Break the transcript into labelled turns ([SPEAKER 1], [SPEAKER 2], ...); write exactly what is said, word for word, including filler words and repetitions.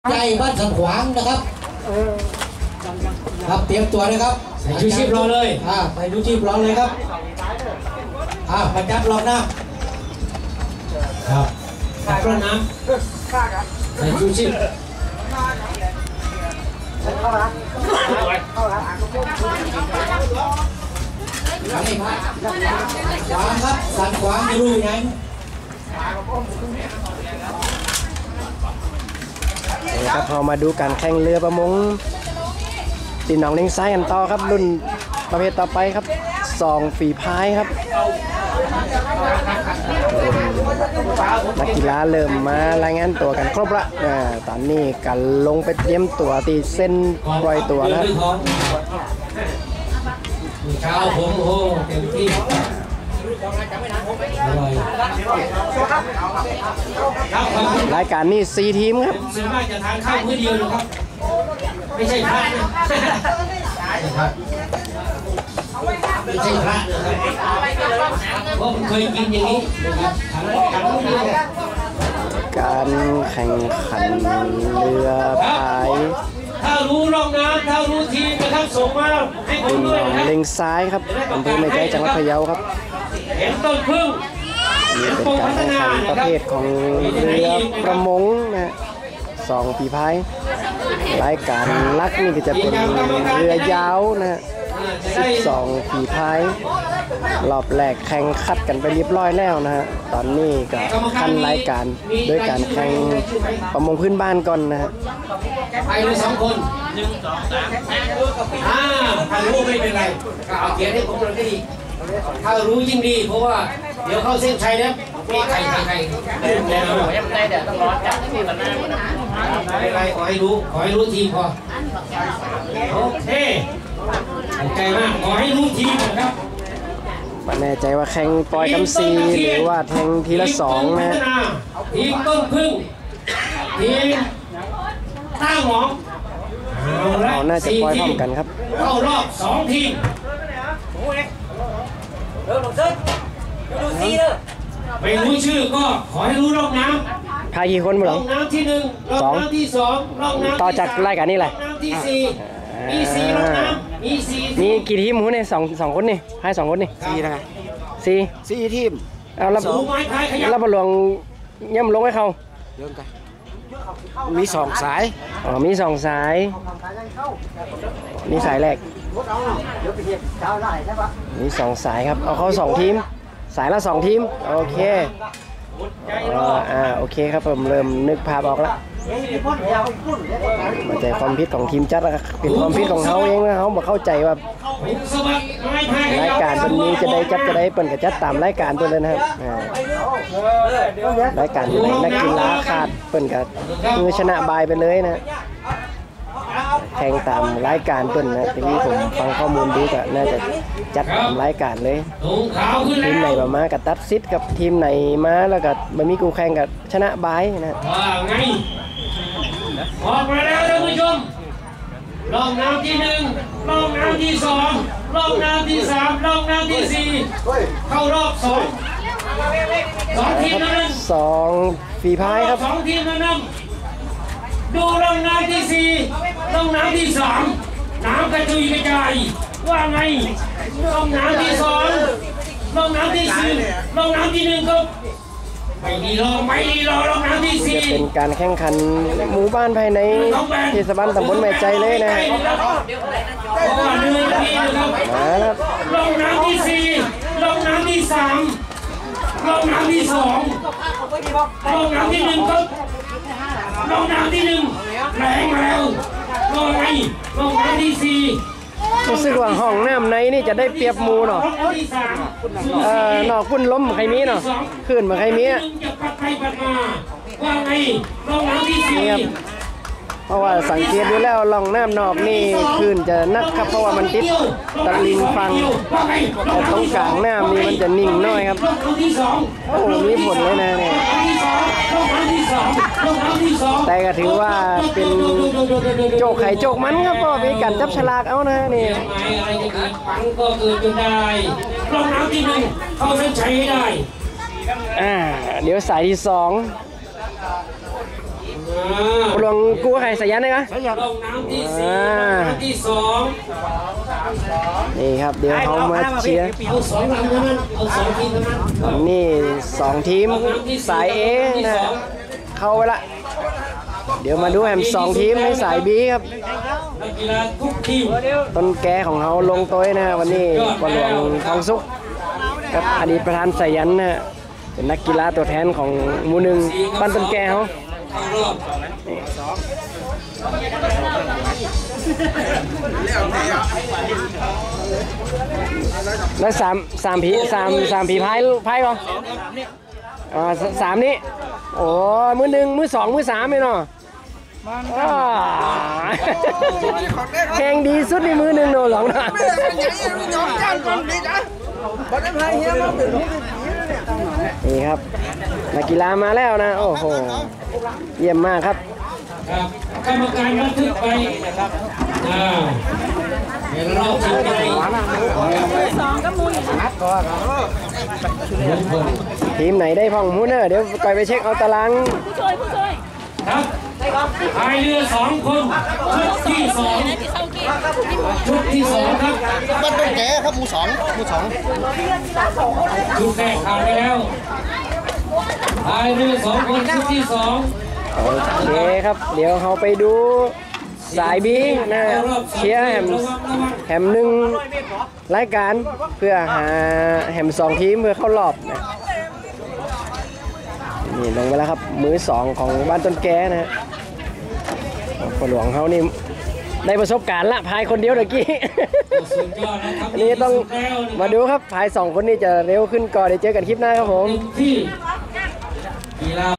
[SPEAKER 1] ใจบ้านสันขวางนะครับครับเตรียมตัวเลยครับ
[SPEAKER 2] ใส่ชูชีพรอเลย
[SPEAKER 1] อ่าใส่ชูชีพรอเลยครับอ่าประจับรอหน้า
[SPEAKER 2] ครับจับรอน้ำใส่ชูชีพ
[SPEAKER 1] ขวางครับสันขวางไม่รู้ยัง
[SPEAKER 3] ครับพอมาดูการแข่งเรือประมงตีหนองเล้งซ้ายกันต่อครับรุ่นประเภทต่อไปครับสองฝีพายครับนักกีฬาเริ่มมารายงานตัวกันครบละอ่าตอนนี้กันลงไปเตรียมตัวตีเส้นปล่อยตัวแล้ว
[SPEAKER 2] เช้าผมโอ้เต็มที่
[SPEAKER 3] รายการนี้สี่ทีมครับ
[SPEAKER 2] ส่วนมากจะทานข้าวมื้อเดียวนะครับไม่ใช่พระนะไม่ใช่พระนะครับเพราะผมเคยกินอย่างนี้นะครับทานมื้อเดียว
[SPEAKER 3] การแข่งขันเรือพาย
[SPEAKER 2] ถ้ารู้ร่องน้ำถ้ารู้ทีมนะครับส่งมาให้ผมด้วยนะ
[SPEAKER 3] เล็งซ้ายครับอำเภอแม่ใจจังหวัดพะเยาครับ
[SPEAKER 2] เห็นต้นพึ่ง
[SPEAKER 3] นี่เป็นการแข่งขันประเภทของเรือประมงนะสองฝีพายรายการลักนี่ก็จะเป็นเรือยาวนะสิบสองฝีพายรอบแรกแข่งขัดกันไปเรียบร้อยแล้วนะฮะตอนนี้ก็ขั้นรายการด้วยการแข่งประมงพื้นบ้านก่อนนะฮะ
[SPEAKER 2] ไปเลยสองคนหนึ่งสองสามอ่าถ้ารู้ไม่เป็นไรก็เอาเกียร์ให้ผมเลยก็ดีถ้ารู้ยิ่งดีเพราะว่าเดี๋ยวเข้าเส้นชัยนะมีไข่ไข่ไข่เดินเดินยังไม่ได้เดี๋ยวต้องรอจับที่กันหน้าหมดนะไม่เป็นไรขอให้รู้ขอให้รู้ทีมพอโอเคใจมากขอให้รู้ทีมนะครับ
[SPEAKER 3] ไม่แน่ใจว่าแข่งปล่อยกำซีหรือว่าแทงทีละสองนะ
[SPEAKER 2] ทีมต้นพึ่งทีมต้าหมอง
[SPEAKER 3] เราน่าจะปล่อยพร้อมกันครับ
[SPEAKER 2] เข้ารอบสองทีมไม่รู้ชื่อก็ขอให้รู้ร่องน้
[SPEAKER 3] ำพายกี่คนบ้างร่
[SPEAKER 2] องน้ำที่หนึ่งร่องน้ำที่สองร่องน้ำ
[SPEAKER 3] ต่อจากรายการนี้เลย
[SPEAKER 2] ร่องน้ำที่สี่มีสี่ร่องน้ำมีสี่
[SPEAKER 3] มีกี่ทีมหูเนี่ยสองสองคนนี่พายสองคนนี่
[SPEAKER 1] สี่นะ
[SPEAKER 3] สี่
[SPEAKER 1] สี่ทีม
[SPEAKER 3] เอาแล้วแล้วบอลลวงย่ำลงให้เขา
[SPEAKER 1] เรื่องกันมีสองสาย
[SPEAKER 3] อ๋อมีสองสายมีสายแรกมีสองสายครับเอาเขาสองทีมสายละสองทีมโอเคอ่าโอเคครับผมเริ่มนึกภาพออกแล้วมันใจความผิดของทีมจัดเป็นความผิดของเขาเองนะเขาบอกเข้าใจว่ารายการตัวนี้จะได้จัดจะได้เปิดกับจัดตามรายการตัวเลยนะครับรายการตัวนี้นักกีฬาขาดเปิดกับมือชนะบายไปเลยนะแข่งตามรายการต้นนะทีนี้ผมฟังข้อมูลดูก็น่าจะจัดตามรายการเลยทีมไหนมากับตัดซิดกับทีมไหนมาแล้วก็มันมีกูแข่งกับชนะบายนะ
[SPEAKER 2] ว่าไงออกมาแล้วท่านผู้ชมลองน้ำที่หนึ่งลองน้ำที่สองลองน้ำที่สามลองน้ำที่สี่เข้ารอบสองสองทีมนั้น
[SPEAKER 3] สองฝีพายครับ
[SPEAKER 2] สองทีมนั้นดูลงน้ำที่สี่ลงน้ำที่สามน้ำกระจุยกระจายว่าไงลงน้ำที่สองลงน้ำที่สี่ลงน้ำที่หนึ่งครับไม่ดีรอไม่ดีรอลงน้ำที่สี่
[SPEAKER 3] เป็นการแข่งขันหมู่บ้านภายในเทศบาลตำบลแม่ใจเลยนะ
[SPEAKER 2] ลงน้ำที่สี่ลงน้ำที่สามลงน้ำที่สองลงน้ำที่หนึ่งครับลงน้ำที่หนึ่งแรงแล้วลงไงลงน้ำที่สี่
[SPEAKER 3] รู้สึกว่าห้องน้ำในนี่จะได้เปรียบมูเนาะเอ่อนอกพุ่นล้มใครมีเนาะขึ้นมาใครมีนี่ครับเพราะว่าสังเกตดูแล้วล่องน้ำนอกนี่ขึ้นจะนักครับเพราะว่ามันติดตะลิงฟังแต่ตรงกลางน้ำนี่มันจะนิ่งน้อยครับโอ้มีผลเลยนะเนี่ยแต่ก็ถือว่าเป็นโจกไข่โจกมันครับเพราะมีการจับฉลากเอานะนี่
[SPEAKER 2] อะไรจะเกิดฟังก็เกิดจนได้ลองน้ำที่หนึ่งเข้าเส้นชัยให้ได้
[SPEAKER 3] อ่าเดี๋ยวสายที่สองปลวงกู้ใครสายันได้ไหม
[SPEAKER 2] ลงน้ำที่สี่น้ำที่สอง
[SPEAKER 3] นี่ครับเดี๋ยวเขามาเชียร์
[SPEAKER 2] เอาสองลำเท่านั้นเอาสองทีมเท่านั้น
[SPEAKER 3] นี่สองทีมสายเอนะเข้าไปละเดี๋ยวมาดูแฮมสองทีมในสายบีครับ
[SPEAKER 2] นักกีฬาทุกทีม
[SPEAKER 3] ต้นแกของเขาลงตัวนะวันนี้ปลวงทองสุกกับอดีตประธานสายันนะเป็นนักกีฬาตัวแทนของหมู่หนึ่งบ้านต้นแกเขา
[SPEAKER 2] เข้ารอบ
[SPEAKER 3] แล้วสามสามผีสามสามผีพายพายป่ะอ่าสสามนี้โอ้มือหนึ่งมือสองมือสามเลยเนาะอ่าแข่งดีสุดในมือหนึ่งโน่หรอกนะนี่ครับนักกีฬามาแล้วนะโอ้โหเยี่ยมมากครับ
[SPEAKER 2] ครับกรรมการบันทึกไปนะครับอ่าเห็นรอบชิงใหญ่
[SPEAKER 3] ทีมไหนได้พ่องมูเนอร์เดี๋ยวก่อยไปเช็คเอาตาราง
[SPEAKER 2] ครับพายเรือสองคนชุดที่สองชุดที่สองครับ
[SPEAKER 4] บ้านต้นแกครับหมู่สองหมู่สอง
[SPEAKER 2] ชุดแรกผ่านไปแล้วพายเรือสองคนชุดที่สอง
[SPEAKER 3] โอเคครับ เดี๋ยวเราไปดูสายบีนะเชียร์แฮมแฮมหนึ่งรายการเพื่อหาแฮมสองทีมเพื่อเข้ารอบนะนี่ลงไปแล้วครับมือสองของบ้านต้นแกนะฮะฝนหลวงเขานี่ได้ประสบการณ์ละพายคนเดียวเมื่อกี้
[SPEAKER 2] สุดยอดนะครับ
[SPEAKER 3] อันนี้ต้องมาดูครับพายสองคนนี้จะเร็วขึ้นก่อนเดี๋ยวเจอกันคลิปหน้าครับผม
[SPEAKER 2] ที่กีฬา